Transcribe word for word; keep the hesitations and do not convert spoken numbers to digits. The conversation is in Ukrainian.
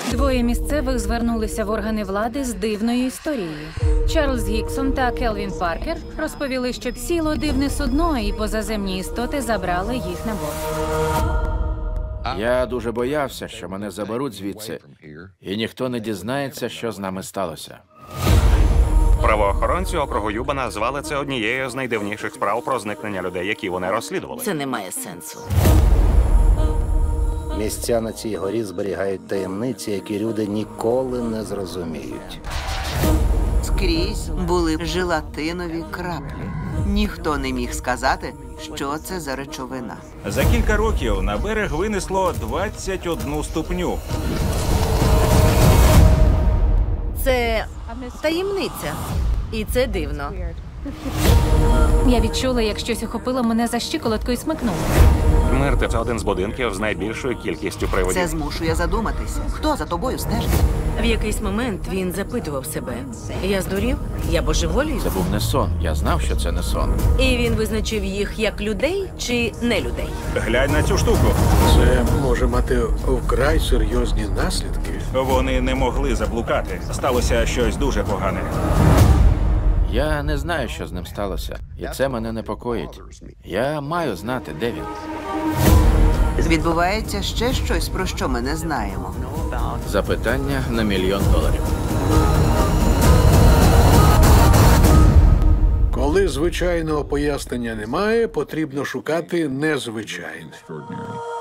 Двоє місцевих звернулися в органи влади з дивною історією. Чарльз Гіксон та Келвін Паркер розповіли, що сіло дивне судно і позаземні істоти забрали їх на борт. Я дуже боявся, що мене заберуть звідси, і ніхто не дізнається, що з нами сталося. Правоохоронці округу Юба назвали це однією з найдивніших справ про зникнення людей, які вони розслідували. Це не має сенсу. Місця на цій горі зберігають таємниці, які люди ніколи не зрозуміють. Скрізь були желатинові краплі. Ніхто не міг сказати, що це за речовина. За кілька років на берег винесло двадцять одну ступню. Це таємниця. І це дивно. Я відчула, як щось охопило мене за щиколотку і смикнуло. Мирте – це один з будинків з найбільшою кількістю привидів. Це змушує задуматися. Хто за тобою стежить? В якийсь момент він запитував себе. Я здурів? Я божеволію? Це був не сон. Я знав, що це не сон. І він визначив їх як людей чи не людей. Глянь на цю штуку. Це може мати вкрай серйозні наслідки. Вони не могли заблукати. Сталося щось дуже погане. Я не знаю, що з ним сталося, і це мене непокоїть. Я маю знати, де він. Відбувається ще щось, про що ми не знаємо. Запитання на мільйон доларів. Коли звичайного пояснення немає, потрібно шукати незвичайне.